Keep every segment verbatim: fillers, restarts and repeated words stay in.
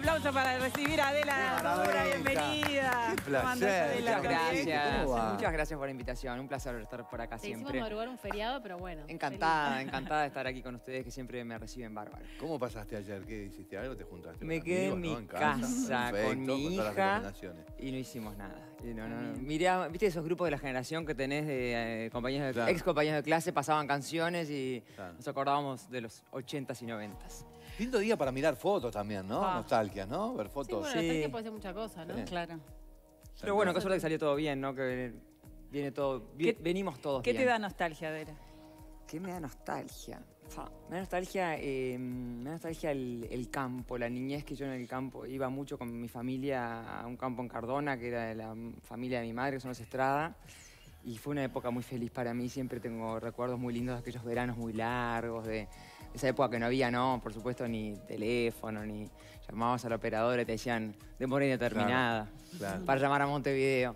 aplauso para recibir a Adela Dura, bienvenida. Qué placer. Muchas gracias. ¿Cómo Muchas gracias por la invitación. Un placer estar por acá Te siempre. hicimos madrugar un feriado, pero bueno. Encantada, encantada de estar aquí con ustedes, que siempre me reciben bárbaro. ¿Cómo pasaste ayer? ¿Qué hiciste? ¿Algo? ¿Te juntaste? Me con quedé amigos, en ¿no? mi casa, casa Perfecto, con mi todas las hija recomendaciones. y no hicimos nada. Y no, no, no. Mirá, ¿viste esos grupos de la generación que tenés de eh, compañeros de, Claro. ex compañeros de clase? Pasaban canciones y Claro. nos acordábamos de los ochentas y noventas. Lindo día para mirar fotos también, ¿no? Ah. Nostalgia, ¿no? Ver Sí, fotos. bueno, Sí. la nostalgia puede ser mucha cosa, ¿no? Sí. Claro. Pero bueno, qué suerte que salió todo bien, ¿no? Que viene todo, vi- ¿Qué- venimos todos ¿Qué bien. te da nostalgia, Adela? ¿Qué me da nostalgia? Fa, me da nostalgia, eh, me da nostalgia el, el campo, la niñez que yo en el campo. Iba mucho con mi familia a un campo en Cardona, que era de la familia de mi madre, que son los Estrada. Y fue una época muy feliz para mí. Siempre tengo recuerdos muy lindos de aquellos veranos muy largos, de esa época que no había, no, por supuesto, ni teléfono, ni llamabas al operador y te decían demora indeterminada Claro. para llamar a Montevideo.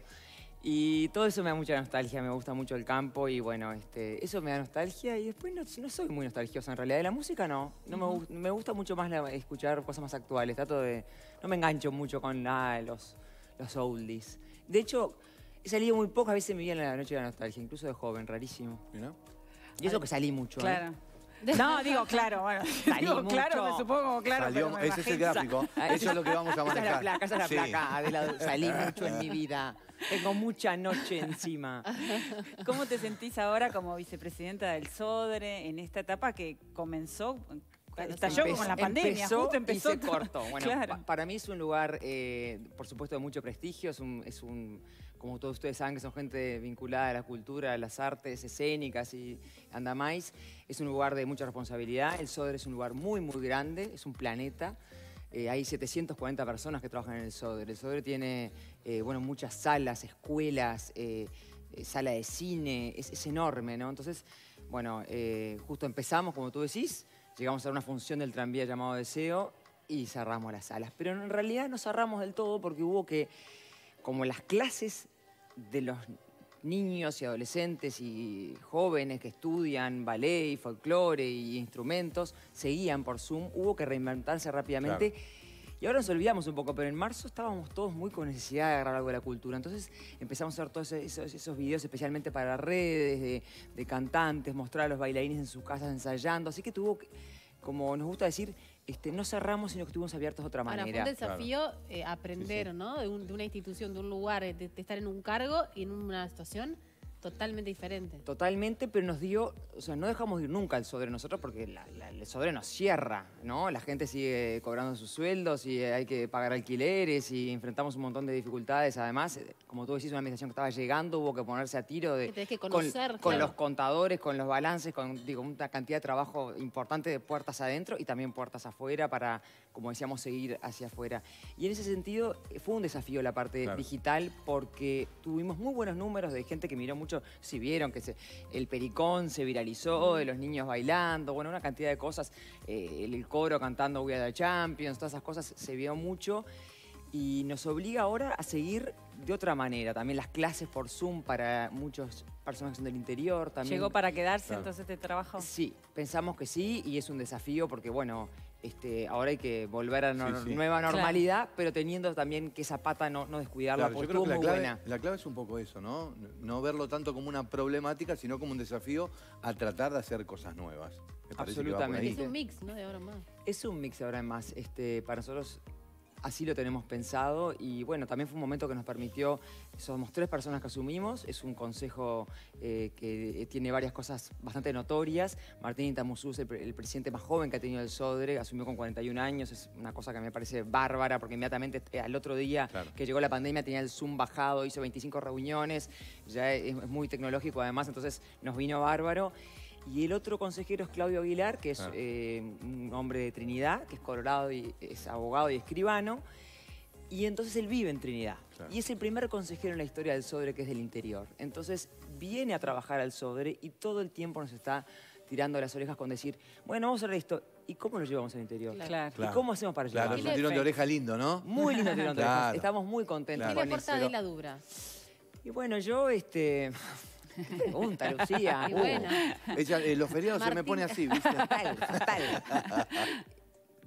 Y todo eso me da mucha nostalgia, me gusta mucho el campo y bueno, este, eso me da nostalgia y después no, no soy muy nostalgiosa en realidad. De la música no, no me, gu- me gusta mucho más la- escuchar cosas más actuales, trato de, no me engancho mucho con ah, los, los oldies. De hecho, he salido muy pocas veces en mi vida en la noche de la nostalgia, incluso de joven, rarísimo. ¿No? Y eso que salí mucho, ¿eh? Claro. No, digo claro, bueno. Salí Digo claro, mucho. me supongo claro, Salió- pero me ese es el imagino- gráfico. Ah, Eso es lo que vamos a Esa es manejar. la placa, esa es la Sí. placa. Adela, salí mucho en mi vida. Tengo mucha noche encima. ¿Cómo te sentís ahora como vicepresidenta del Sodre en esta etapa que comenzó, estalló Empezó- con la pandemia, empezó justo empezó y se todo. cortó. Bueno, Claro. pa- para mí es un lugar, eh, por supuesto, de mucho prestigio. Es un, es un, como todos ustedes saben, que son gente vinculada a la cultura, a las artes escénicas y andamais. Es un lugar de mucha responsabilidad. El Sodre es un lugar muy, muy grande. Es un planeta. Eh, hay setecientas cuarenta personas que trabajan en el Sodre. El Sodre tiene, eh, bueno, muchas salas, escuelas, eh, eh, sala de cine. Es, es enorme, ¿no? Entonces, bueno, eh, justo empezamos, como tú decís. Llegamos a una función del tranvía llamado Deseo y cerramos las salas. Pero en realidad no cerramos del todo porque hubo que, como las clases de los niños y adolescentes y jóvenes que estudian ballet y folclore y instrumentos, seguían por Zoom, hubo que reinventarse rápidamente. Y ahora nos olvidamos un poco, pero en marzo estábamos todos muy con necesidad de agarrar algo de la cultura. Entonces empezamos a hacer todos esos, esos videos especialmente para redes, de, de cantantes, mostrar a los bailarines en sus casas ensayando. Así que tuvo, que, como nos gusta decir, este, no cerramos, sino que estuvimos abiertos de otra Ahora, fue manera. un desafío eh, aprender, Sí, sí. ¿no? De, un- de una institución, de un lugar, de, de estar en un cargo y en una situación totalmente diferente. Totalmente, pero nos dio, o sea, no dejamos de ir nunca al Sodre nosotros porque la- la- el Sodre nos cierra, ¿no? La gente sigue cobrando sus sueldos y hay que pagar alquileres y enfrentamos un montón de dificultades. Además, eh, como tú decís, una administración que estaba llegando, hubo que ponerse a tiro de, Que tenés que con, conocer, con claro. los contadores, con los balances, con digo, una cantidad de trabajo importante de puertas adentro y también puertas afuera para, como decíamos, seguir hacia afuera. Y en ese sentido eh, fue un desafío la parte Claro. digital porque tuvimos muy buenos números de gente que miró mucho, si vieron que se, el pericón se viralizó, de los niños bailando, bueno, una cantidad de cosas, eh, el, el coro cantando We Are the Champions, todas esas cosas se vio mucho y nos obliga ahora a seguir de otra manera. También las clases por Zoom para muchas personas que son del interior. También, ¿Llegó para quedarse Claro. entonces este trabajo? Sí, pensamos que sí y es un desafío porque, bueno, este, ahora hay que volver a una Sí, sí. nueva normalidad, pero teniendo también que esa pata no, no descuidarla, Claro, yo porque creo estuvo que la muy clave, buena. la clave es un poco eso, ¿no? No verlo tanto como una problemática, sino como un desafío a tratar de hacer cosas nuevas. Me parece que va por Absolutamente. ahí. Es un mix, ¿no? De ahora más. Es un mix ahora en más. Este, para nosotros así lo tenemos pensado y bueno, también fue un momento que nos permitió, somos tres personas que asumimos, es un consejo eh, que tiene varias cosas bastante notorias. Martín Intamuzú es el, pre- el presidente más joven que ha tenido el Sodre, asumió con cuarenta y un años, es una cosa que me parece bárbara porque inmediatamente eh, al otro día Claro. que llegó la pandemia tenía el Zoom bajado, hizo veinticinco reuniones, ya es, es muy tecnológico además, entonces nos vino bárbaro. Y el otro consejero es Claudio Aguilar, que es Claro. eh, un hombre de Trinidad, que es colorado y es abogado y escribano. Y entonces él vive en Trinidad. Claro. Y es el primer consejero en la historia del Sodre que es del interior. Entonces viene a trabajar al Sodre y todo el tiempo nos está tirando las orejas con decir, bueno, vamos a hacer esto. ¿Y cómo lo llevamos al interior? Claro. ¿Y cómo hacemos para Claro, llevarlo? es un tirón de oreja lindo, ¿no? Muy lindo tirón de orejas. Claro. Estamos muy contentos ¿Qué Claro. le con aporta eso. de la dura? Y bueno, yo, este... ¿Qué pregunta, Lucía? Y Uh. bueno. Ella, eh, los feriados se me Martín. pone así, ¿viste? Fatal, fatal.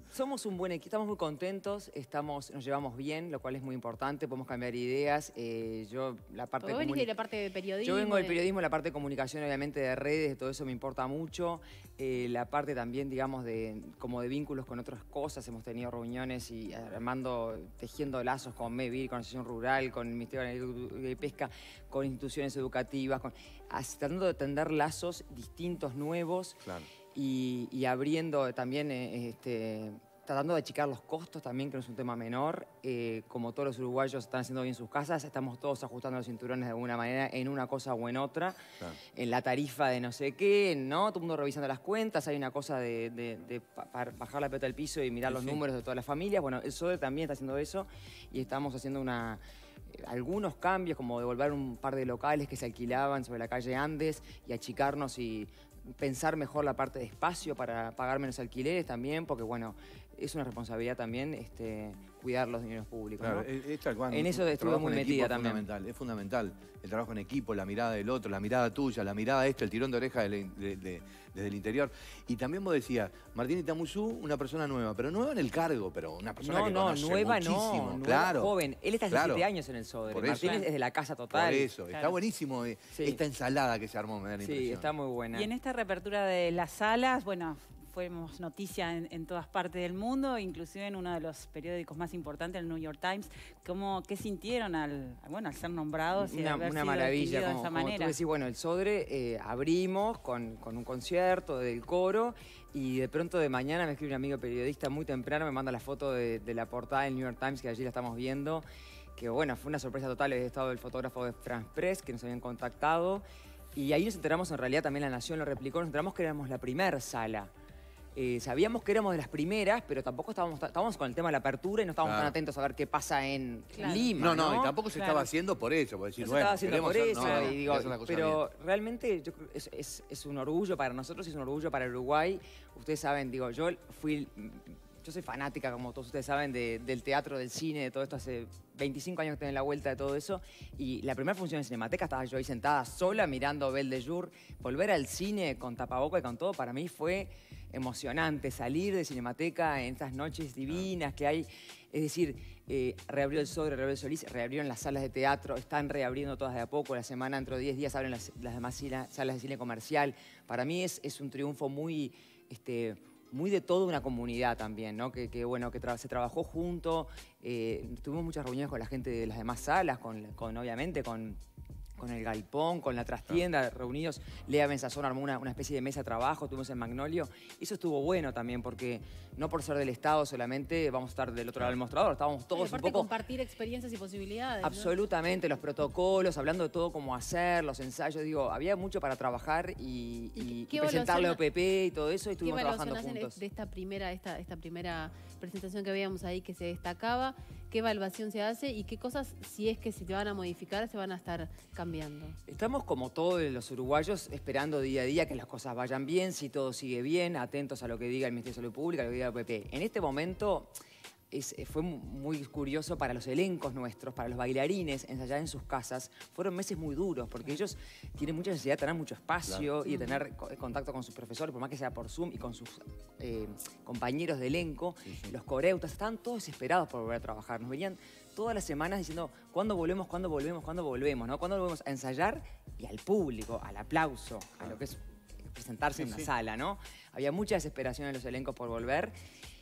Somos un buen equipo, estamos muy contentos, estamos, nos llevamos bien, lo cual es muy importante, podemos cambiar ideas. Eh, yo, la parte ¿Vos venís comuni- de la parte de periodismo? Yo vengo del de- periodismo, la parte de comunicación, obviamente, de redes, todo eso me importa mucho. Eh, la parte también, digamos, de como de vínculos con otras cosas. Hemos tenido reuniones y armando, tejiendo lazos con MEVIR, con la Asociación Rural, con el Ministerio de Agricultura y Pesca, con instituciones educativas, con, as- tratando de tender lazos distintos, nuevos. Claro. Y, y abriendo también, eh, este, tratando de achicar los costos también, que no es un tema menor. Eh, como todos los uruguayos están haciendo bien sus casas, estamos todos ajustando los cinturones de alguna manera en una cosa o en otra. Claro. En la tarifa de no sé qué, ¿no? Todo el mundo revisando las cuentas, hay una cosa de, de- de pa- pa- bajar la pelota al piso y mirar Sí, los sí. números de todas las familias. Bueno, el SODE también está haciendo eso y estamos haciendo una... algunos cambios, como devolver un par de locales que se alquilaban sobre la calle Andes y achicarnos y pensar mejor la parte de espacio para pagar menos alquileres también, porque bueno, es una responsabilidad también este, cuidar los dineros públicos. Claro, ¿no? es- es tal cual. En eso El estuve trabajo muy en equipo metida es también. Fundamental, es fundamental. El trabajo en equipo, la mirada del otro, la mirada tuya, la mirada de este, el tirón de oreja de- de- de- desde el interior. Y también vos decías, Martín Itamuzú, una persona nueva, pero nueva en el cargo, pero una persona No, que no, conoce nueva muchísimo. no, nueva, claro, joven. Él está hace claro. siete años en el SODRE. Por eso. Martínez es de la casa total. Por eso, está Claro. buenísimo eh, Sí. esta ensalada que se armó, me da la Sí, impresión. está muy buena. Y en esta reapertura de las salas, bueno, fuimos noticia en, en todas partes del mundo, inclusive en uno de los periódicos más importantes, el New York Times. ¿Cómo, ¿Qué sintieron al, bueno, al ser nombrados y Una, haber una sido maravilla, recibidos como, de esa como manera? tú decís, bueno, el SODRE eh, abrimos con, con un concierto del coro y de pronto de mañana me escribe un amigo periodista muy temprano, me manda la foto de, de la portada del New York Times, que allí la estamos viendo, que bueno, fue una sorpresa total, había estado el fotógrafo de France Press, que nos habían contactado, y ahí nos enteramos, en realidad también La Nación lo replicó, nos enteramos que éramos la primer sala. Eh, sabíamos que éramos de las primeras, pero tampoco estábamos, estábamos con el tema de la apertura y no estábamos Claro. tan atentos a ver qué pasa en Claro. Lima. No, no, ¿no? y tampoco se Claro. estaba haciendo por eso, por decir, No se bueno, estaba haciendo queremos por hacer- eso, no, no, y digo, hacer la cosa pero bien. realmente yo creo que es, es- es un orgullo para nosotros y es un orgullo para Uruguay. Ustedes saben, digo, yo fui, yo soy fanática, como todos ustedes saben, de- del teatro, del cine, de todo esto. Hace veinticinco años que estoy en la vuelta de todo eso. Y la primera función en Cinemateca estaba yo ahí sentada sola mirando Belle de Jour. Volver al cine con tapaboca y con todo, para mí fue emocionante. Salir de Cinemateca en estas noches divinas que hay. Es decir, eh, reabrió el SODRE, reabrió el Solís, reabrieron las salas de teatro, están reabriendo todas de a poco. La semana, dentro de diez días, abren las, las demás sila- salas de cine comercial. Para mí es, es un triunfo muy, este, muy de toda una comunidad también, ¿no? Que, que, bueno, que tra- se trabajó junto. Eh, tuvimos muchas reuniones con la gente de las demás salas, con, con obviamente con... con el galpón, con la trastienda, reunidos. Lea Benzazón armó una, una especie de mesa de trabajo, estuvimos en Magnolio. Eso estuvo bueno también, porque no por ser del Estado solamente vamos a estar del otro lado del mostrador, estábamos Y todos un aparte poco... compartir experiencias y posibilidades. ¿no? Absolutamente, los protocolos, hablando de todo cómo hacer, los ensayos, digo, había mucho para trabajar y, ¿Y y- qué y presentarle a O evaluación- P P y todo eso, y ¿Qué estuvimos evaluación trabajando hacen de- juntos. de esta primera, esta, esta primera presentación que veíamos ahí que se destacaba? ¿Qué evaluación se hace y qué cosas, si es que se te van a modificar, se van a estar cambiando? Estamos como todos los uruguayos esperando día a día que las cosas vayan bien, si todo sigue bien, atentos a lo que diga el Ministerio de Salud Pública, a lo que diga el O P P. En este momento es- fue muy curioso para los elencos nuestros, para los bailarines, ensayar en sus casas. Fueron meses muy duros porque ellos tienen mucha necesidad de tener mucho espacio y de tener co- contacto con sus profesores, por más que sea por Zoom, y con sus eh, compañeros de elenco. Los coreutas estaban todos desesperados por volver a trabajar. Nos venían todas las semanas diciendo cuándo volvemos, cuándo volvemos, cuándo volvemos, ¿no? Cuándo volvemos a ensayar y al público, al aplauso, a lo que es presentarse en una sala, ¿no? Había mucha desesperación en los elencos por volver.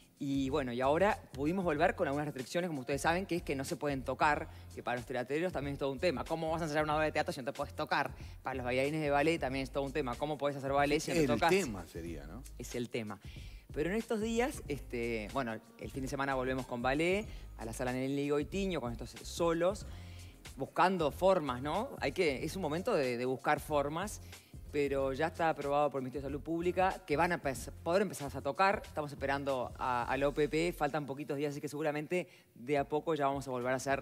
Y bueno, y ahora pudimos volver con algunas restricciones, como ustedes saben, que es que no se pueden tocar, que para los teatreros también es todo un tema. ¿Cómo vas a ensayar una obra de teatro si no te puedes tocar? Para los bailarines de ballet también es todo un tema. ¿Cómo podés hacer ballet si no te El tocas? tema sería, ¿no? Es el tema. Pero en estos días, este, bueno, el fin de semana volvemos con ballet, a la sala Nelly Goitiño, con estos solos, buscando formas, ¿no? Hay que, es un momento de, de buscar formas, pero ya está aprobado por el Ministerio de Salud Pública que van a pes- poder empezar a tocar. Estamos esperando a- al O P P, faltan poquitos días, así que seguramente de a poco ya vamos a volver a hacer.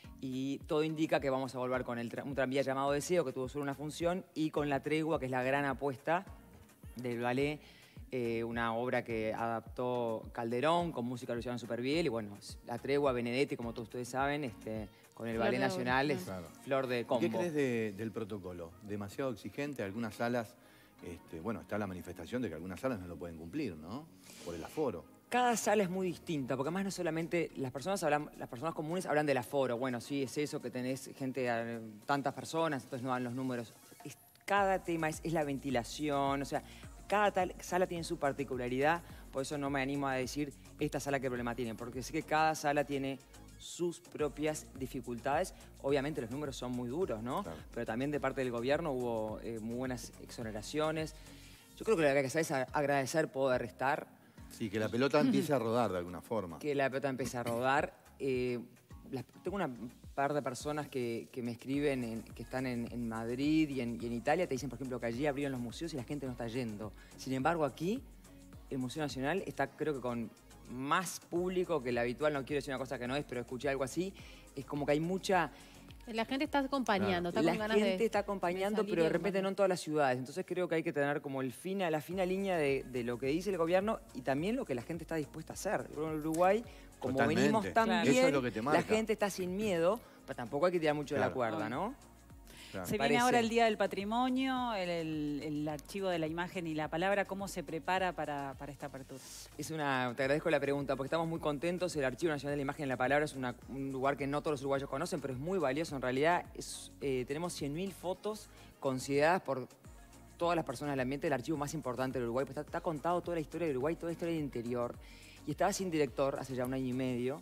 Y todo indica que vamos a volver con el tra- un tranvía llamado Deseo, que tuvo solo una función, y con La Tregua, que es la gran apuesta del ballet, eh, una obra que adaptó Calderón con música de Luciano Superviel, y bueno, La Tregua, Benedetti, como todos ustedes saben, este, con el Flor Ballet de Nacional, es Claro. flor de combo. ¿Qué crees de- del protocolo? ¿Demasiado exigente? Algunas salas, este, bueno, está la manifestación de que algunas salas no lo pueden cumplir, ¿no? Por el aforo. Cada sala es muy distinta, porque además no solamente las personas hablan, las personas comunes hablan del aforo. Bueno, sí, es eso, que tenés gente, tantas personas, entonces no dan los números. Es, cada tema es, es la ventilación, o sea, cada tal, sala tiene su particularidad, por eso no me animo a decir esta sala qué problema tiene, porque sé que cada sala tiene sus propias dificultades. Obviamente los números son muy duros, ¿no? Claro. Pero también de parte del gobierno hubo eh, muy buenas exoneraciones. Yo creo que lo que hay que hacer es agradecer poder estar. Sí, que la pelota empiece a rodar de alguna forma. Que la pelota empiece a rodar. Eh, las, tengo una par de personas que, que me escriben, en, que están en, en Madrid y en, y en Italia, te dicen, por ejemplo, que allí abrieron los museos y la gente no está yendo. Sin embargo, aquí, el Museo Nacional está, creo que con más público que el habitual. No quiero decir una cosa que no es, pero escuché algo así. Es como que hay mucha... La gente está acompañando, claro. está con La ganas gente de, está acompañando, de pero de repente no en todas las ciudades. Entonces creo que hay que tener como el fina, la fina línea de, de lo que dice el gobierno y también lo que la gente está dispuesta a hacer. En Uruguay, como Totalmente. venimos tan Claro. bien, Eso es lo que te marca. la gente está sin miedo, pero tampoco hay que tirar mucho de Claro. la cuerda, ¿no? Claro. Se viene Parece. ahora el Día del Patrimonio, el, el- el archivo de la imagen y la palabra. ¿Cómo se prepara para, para esta apertura? Es una, te agradezco la pregunta, porque estamos muy contentos. El Archivo Nacional de la Imagen y la Palabra es una- un lugar que no todos los uruguayos conocen, pero es muy valioso. En realidad, es, eh, tenemos cien mil fotos consideradas por todas las personas del ambiente, el archivo más importante del Uruguay. Pues está, está contado toda la historia del Uruguay, toda la historia del interior. Y estaba sin director hace ya un año y medio.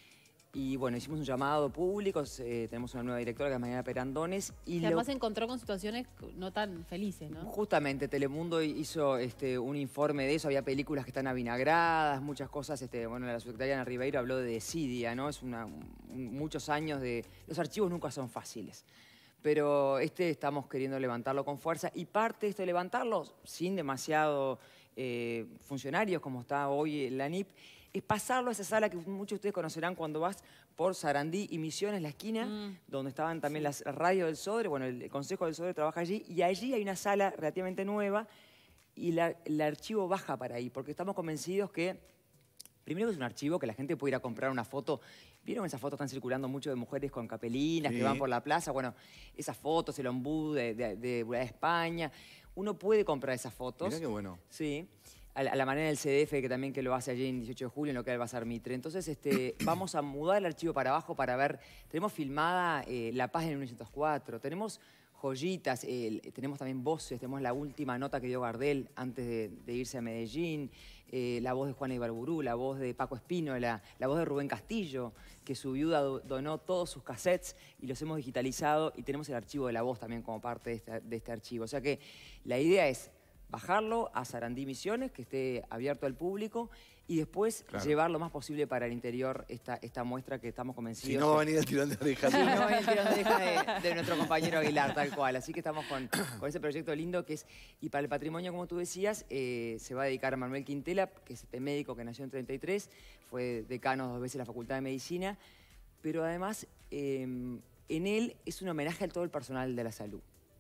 Y bueno, hicimos un llamado público, eh, tenemos una nueva directora que es Mariana Perandones. Y Y lo- además se encontró con situaciones no tan felices, ¿no? Justamente, Telemundo hizo este, un informe de eso, había películas que están avinagradas, muchas cosas, este, bueno, la subsecretaria Ana Ribeiro habló de desidia, ¿no? Es una, un- muchos años de... Los archivos nunca son fáciles, pero este estamos queriendo levantarlo con fuerza y parte de esto de levantarlo, sin demasiado eh, funcionarios como está hoy la N I P, es pasarlo a esa sala que muchos de ustedes conocerán cuando vas por Sarandí y Misiones, la esquina, Mm. donde estaban también las radios del Sodre. Bueno, el Consejo del Sodre trabaja allí y allí hay una sala relativamente nueva y la- el archivo baja para ahí, porque estamos convencidos que, primero que es un archivo que la gente puede ir a comprar una foto. ¿Vieron esas fotos que están circulando mucho de mujeres con capelinas Sí. que van por la plaza? Bueno, esas fotos, el ombú de, de, de, de España. Uno puede comprar esas fotos. Mirá qué bueno. Sí, a la, a la manera del C D F, que también que lo hace allí en dieciocho de julio, en lo que va a ser Mitre. Entonces, este, vamos a mudar el archivo para abajo para ver, tenemos filmada eh, La Paz en mil novecientos cuatro, tenemos joyitas, eh, tenemos también voces, tenemos la última nota que dio Gardel antes de, de irse a Medellín, eh, la voz de Juana Ibarburú, la voz de Paco Espínola, la voz de Rubén Castillo, que su viuda do- donó todos sus cassettes y los hemos digitalizado y tenemos el archivo de la voz también como parte de este, de este archivo. O sea que la idea es bajarlo a Sarandí Misiones, que esté abierto al público, y después Claro. llevar lo más posible para el interior esta, esta muestra que estamos convencidos. Si no va a que- venir el tirón de orejas. Sí, no, el tirón de oreja de, de nuestro compañero Aguilar, tal cual. Así que estamos con, con ese proyecto lindo que es, y para el patrimonio, como tú decías, eh, se va a dedicar a Manuel Quintela, que es este médico que nació en treinta y tres, fue decano dos veces en la Facultad de Medicina, pero además eh, en él es un homenaje a todo el personal de la salud.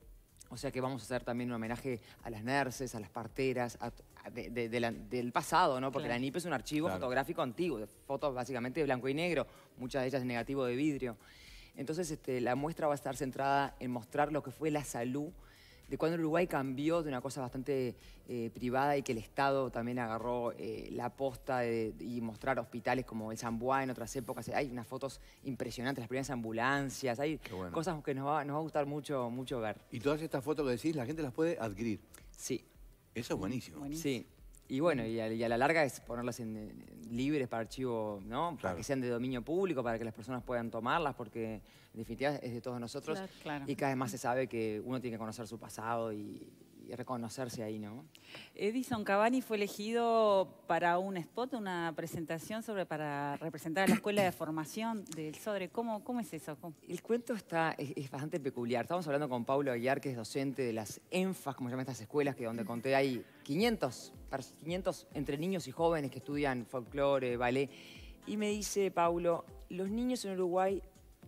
O sea que vamos a hacer también un homenaje a las nurses, a las parteras, a- a- de- de- de la- del pasado, ¿no? Porque Claro. la N I P es un archivo Claro. fotográfico antiguo, de fotos básicamente de blanco y negro, muchas de ellas en negativo de vidrio. Entonces este, la muestra va a estar centrada en mostrar lo que fue la salud, de cuando el Uruguay cambió de una cosa bastante eh, privada y que el Estado también agarró eh, la posta de- y mostrar hospitales como el San Buá en otras épocas. Hay unas fotos impresionantes, las primeras ambulancias, hay Qué bueno. cosas que nos va, nos va a gustar mucho, mucho ver. Y todas estas fotos que decís, la gente las puede adquirir. Sí, Eso es buenísimo. Buenísimo. sí. Y bueno, y a, y a la larga es ponerlas en, en libres para archivo, ¿no? Para Claro. que sean de dominio público, para que las personas puedan tomarlas, porque en definitiva es de todos nosotros. Claro. Claro. Y cada vez más se sabe que uno tiene que conocer su pasado y, y reconocerse ahí, ¿no? Edison Cavani fue elegido para un spot, una presentación sobre para representar a la Escuela de Formación del Sodre. ¿Cómo, cómo es eso? ¿Cómo? El cuento está, es, es bastante peculiar. Estamos hablando con Paulo Aguiar, que es docente de las ENFAS, como se llaman estas escuelas, que donde conté hay quinientos, pers- quinientos entre niños y jóvenes que estudian folclore, ballet. Y me dice Paulo, los niños en Uruguay,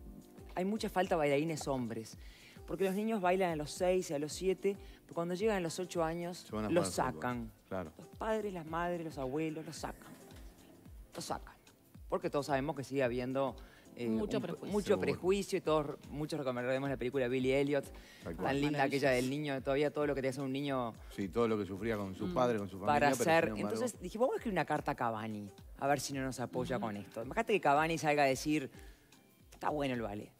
hay mucha falta de bailarines hombres. Porque los niños bailan a los seis y a los siete, pero cuando llegan a los ocho años, Se van a los jugar al fútbol. sacan. Claro. Los padres, las madres, los abuelos, los sacan. Los sacan. Porque todos sabemos que sigue habiendo eh, Mucho un- prejuicio. mucho Seguro. prejuicio y todos, muchos recordaremos la película Billy Elliot, Tal cual. tan linda aquella Maravilloso. del niño, todavía todo lo que te hace un niño Sí, todo lo que sufría con su padre, con su familia. para pero hacer. sin embargo- Entonces dije, vamos a escribir una carta a Cavani, a ver si no nos apoya con esto. Imagínate que Cavani salga a decir, está bueno el ballet.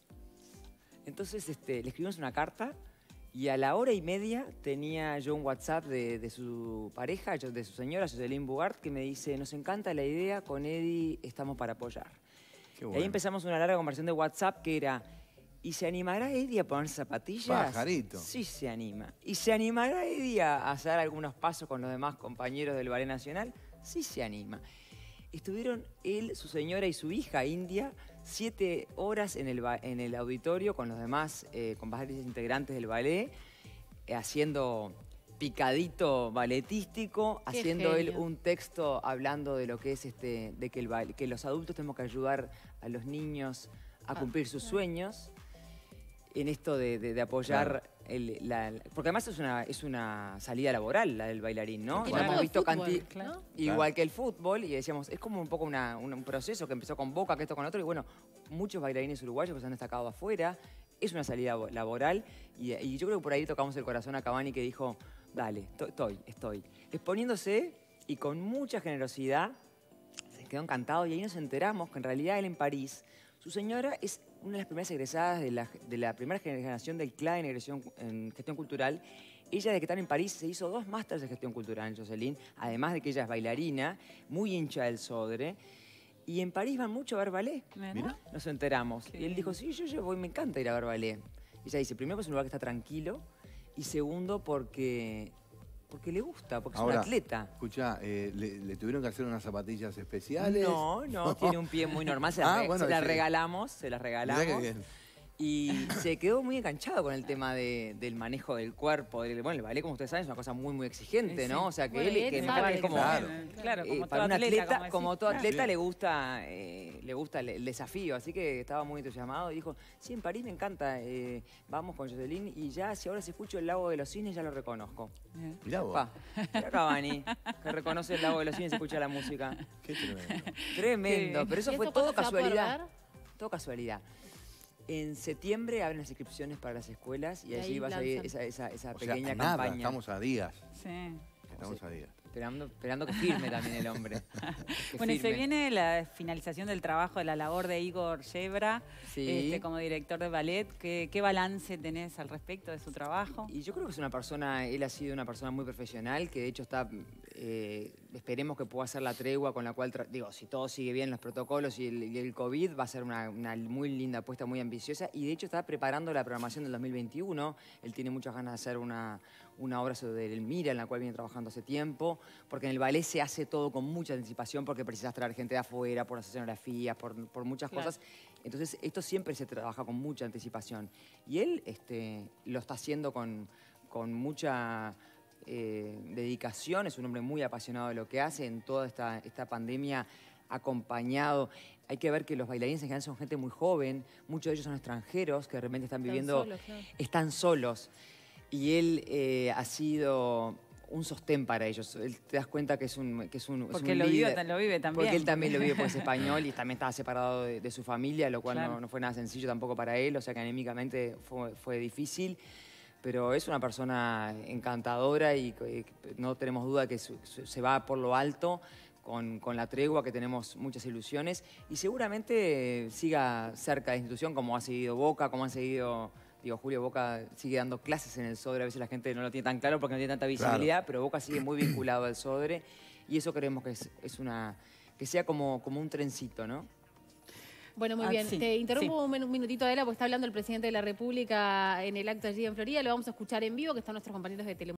Entonces este, le escribimos una carta y a la hora y media tenía yo un WhatsApp de, de su pareja, yo- de su señora, Jocelyn Bugart, que me dice, nos encanta la idea, con Eddie estamos para apoyar. Qué Y bueno. ahí empezamos una larga conversación de WhatsApp que era, ¿y se animará Eddie a ponerse zapatillas? Pajarito. Sí se anima. ¿Y se animará Eddie a hacer algunos pasos con los demás compañeros del Ballet Nacional? Sí se anima. Estuvieron él, su señora y su hija, India, siete horas en el, ba- en el auditorio con los demás, eh, con varios integrantes del ballet, eh, haciendo picadito balletístico, Qué haciendo él genio. un texto hablando de lo que es este, de que, el, ba- que los adultos tenemos que ayudar a los niños a cumplir sus sueños, en esto de, de- de apoyar el- la, la- porque además es una, es una salida laboral la del bailarín, ¿no? Tiene Ya algo hemos de visto fútbol, canti- ¿no? igual Claro. que el fútbol, y decíamos, es como un poco una- un, un proceso que empezó con Boca, que esto con otro, y bueno, muchos bailarines uruguayos que se han destacado afuera, es una salida bo- laboral, y, y yo creo que por ahí tocamos el corazón a Cavani que dijo, dale, to- estoy, estoy. Exponiéndose y con mucha generosidad, se quedó encantado, y ahí nos enteramos que en realidad él en París, su señora es una de las primeras egresadas de la, de la primera generación del C L A en, gestión, en gestión cultural. Ella, de que están en París, se hizo dos másteres de gestión cultural, Jocelyn, además de que ella es bailarina, muy hincha del Sodre. Y en París van mucho a ver ballet. Mirá. Nos enteramos. Qué Y él dijo, sí, yo, yo voy, me encanta ir a ver ballet. Y ella dice, primero, que es un lugar que está tranquilo, y segundo, porque, porque le gusta, porque es Ahora, un atleta. Escuchá, eh, ¿le, le tuvieron que hacer unas zapatillas especiales? No, no, tiene un pie muy normal, se, Ah, la, re- bueno, se la sí. regalamos, se las Mirá regalamos. qué bien. Y se quedó muy enganchado con el tema de- del manejo del cuerpo. del- bueno, el ballet, como ustedes saben, es una cosa muy, muy exigente, Sí, ¿no? sí. O sea, que Bueno, él, y él que sabe es que como... Claro. Claro, eh, como para todo un atleta, atleta, como como decís. todo Claro. atleta Sí. le gusta, eh, le gusta el, el desafío, así que estaba muy entusiasmado y dijo, sí, en París me encanta, eh, vamos con Jocelyn y ya, si ahora si escucho el Lago de los Cisnes, ya lo reconozco. Bien. Mirá vos. Pa, mira Cavani, que reconoce el Lago de los Cisnes y escucha la música. Qué tremendo. Tremendo, Sí. pero eso ¿Y fue eso todo cuándo se va a poder casualidad. ver? Todo casualidad. En septiembre abren las inscripciones para las escuelas y Y ahí allí va a salir lanzan. esa, esa, esa O sea, pequeña nada, campaña. estamos a días. Sí. Estamos a días. Esperando, esperando que firme también el hombre. Que Bueno, y se firme. viene la finalización del trabajo, de la labor de Igor Yebra Sí. este, como director de ballet. ¿Qué, qué balance tenés al respecto de su trabajo? Y yo creo que es una persona, él ha sido una persona muy profesional, que de hecho está, eh, esperemos que pueda hacer la tregua con la cual, tra- digo, si todo sigue bien, los protocolos y el, y el COVID, va a ser una, una muy linda apuesta, muy ambiciosa, y de hecho está preparando la programación del dos mil veintiuno, él tiene muchas ganas de hacer una, una obra sobre el Mira, en la cual viene trabajando hace tiempo, porque en el ballet se hace todo con mucha anticipación, porque precisas traer gente de afuera, por las escenografías, por, por muchas Claro. cosas. Entonces, esto siempre se trabaja con mucha anticipación. Y él este, lo está haciendo con, con mucha eh, dedicación, es un hombre muy apasionado de lo que hace en toda esta, esta pandemia, acompañado. Hay que ver que los bailarines en general son gente muy joven, muchos de ellos son extranjeros que de repente están Están viviendo, solos, claro. están solos. Y él eh, ha sido un sostén para ellos. Él, te das cuenta que es un, que es un, es Porque un lo, líder. vive, lo vive también. Porque él también lo vive porque es español y también estaba separado de, de su familia, lo cual Claro. no, no fue nada sencillo tampoco para él, o sea que anímicamente fue, fue difícil. Pero es una persona encantadora y que- que no tenemos duda que su- su- se va por lo alto con, con la tregua, que tenemos muchas ilusiones y seguramente eh, siga cerca de la institución como ha seguido Boca, como han seguido... Digo, Julio Boca sigue dando clases en el Sodre, a veces la gente no lo tiene tan claro porque no tiene tanta visibilidad, pero Boca sigue muy vinculado al Sodre y eso creemos que es, es una que sea como, como un trencito, ¿no? Bueno, muy Ah, bien. sí, Te interrumpo sí. un, min- un minutito, Adela, porque está hablando el presidente de la República en el acto allí en Florida. Lo vamos a escuchar en vivo, que están nuestros compañeros de Telemundo.